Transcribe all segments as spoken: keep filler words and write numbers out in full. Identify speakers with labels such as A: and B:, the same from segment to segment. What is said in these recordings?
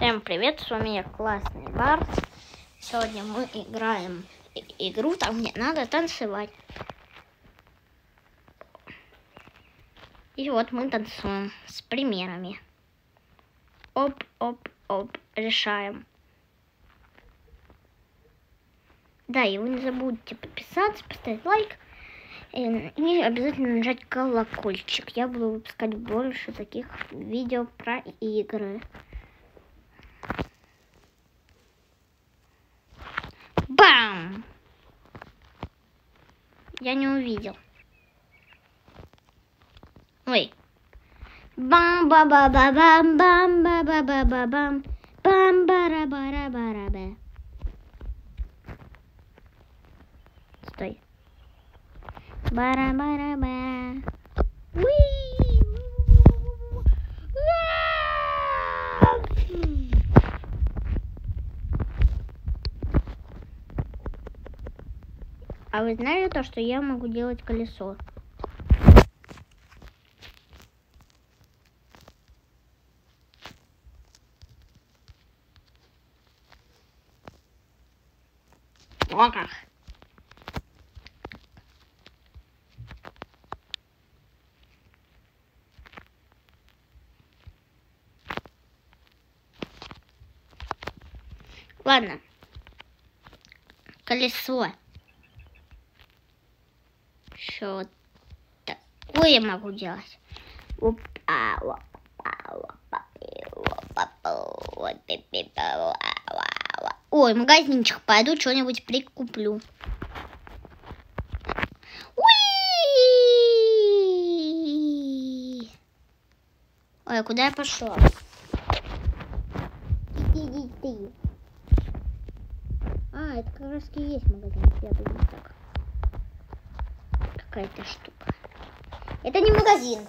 A: Всем привет, с вами я, Классный Барс. Сегодня мы играем игру, там где надо танцевать. И вот мы танцуем с примерами. Оп, оп, оп, решаем. Да, и вы не забудьте подписаться, поставить лайк и обязательно нажать колокольчик. Я буду выпускать больше таких видео про игры. Бам! Я не увидел. Ой. бам ба ба ба бам бам ба ба ба ба бам бам бара бара бара ба. Стой. Бара бара бара. А вы знали то, что я могу делать колесо? О как! Ладно. Колесо. Что вот такое я могу делать? Ой, магазинчик, пойду что-нибудь прикуплю. Уи! Ой, а куда я пошел? Иди, иди. А, это как раз и есть магазин. Я думаю, так. Какая-то штука. Это не магазин.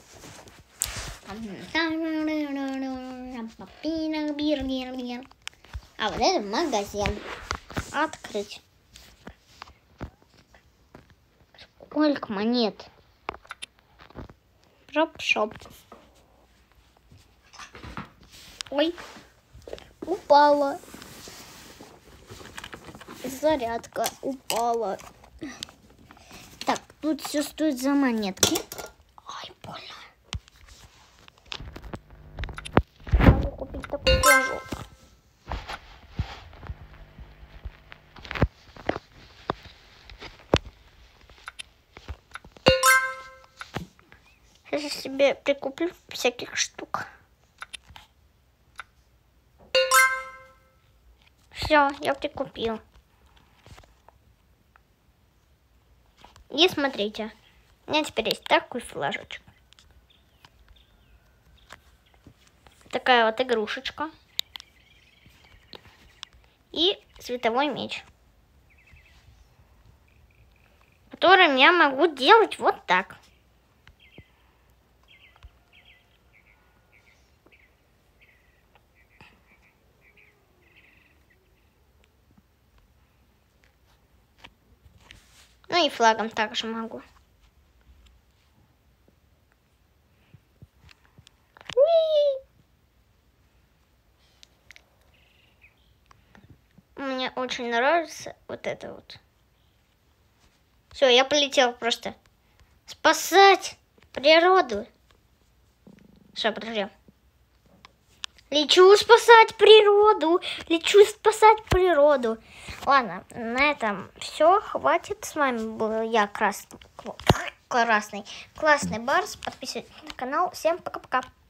A: А вот это магазин. Открыть. Сколько монет? Шоп-шоп. Ой, упала. Зарядка упала. Так, тут все стоит за монетки. Ай, больно. Могу купить такой флажок. Сейчас я себе прикуплю всяких штук. Все, я прикупил. И смотрите, у меня теперь есть такой флажочек. Такая вот игрушечка. И световой меч. Которым я могу делать вот так. Ну и флагом также могу. Уи! Мне очень нравится вот это вот. Все, я полетел просто спасать природу. Все, подожди. Лечу спасать природу. Лечу спасать природу. Ладно, на этом все. Хватит. С вами был я, красный, красный, классный Барс. Подписывайтесь на канал. Всем пока-пока.